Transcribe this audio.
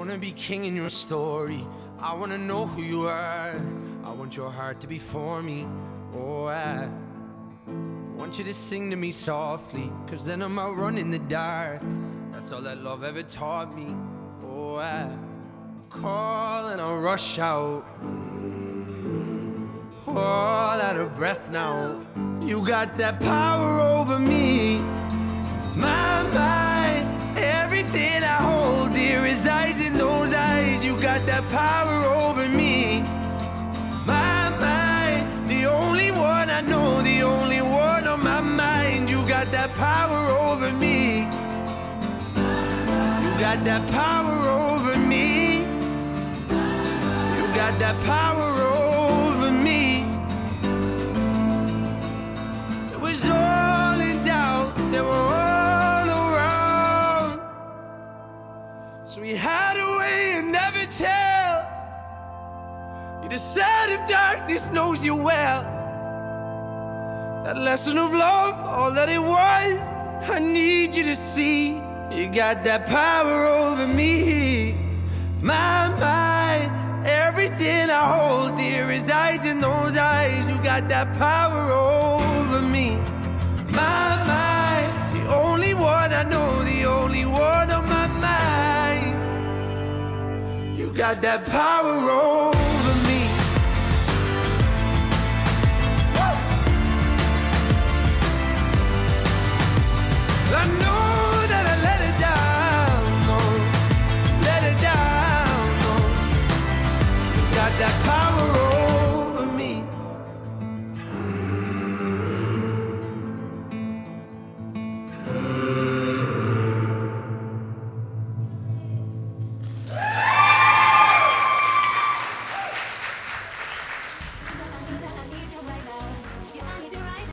wanna be king in your story. I wanna know who you are. I want your heart to be for me. Oh, I want you to sing to me softly, 'cause then I'm out running in the dark. That's all that love ever taught me. Oh, I call and I rush out, all out of breath now. You got that power over me. My mind, everything I hold dear resides in those eyes. You got that power over me. My mind, the only one I know, the only one on my mind. You got that power over me. You got that power over me. You got that power over me. It was all in doubt, they were all around, so we had a way to never tell. You decide if darkness knows you well. That lesson of love, all that it was, I need you to see. You got that power over me. My mind, everything I hold dear resides in those eyes. You got that power over me. My mind, the only one I know, the only one on my mind. You got that power over me. I know that I let it down, no, let it down, no. You got that power over me.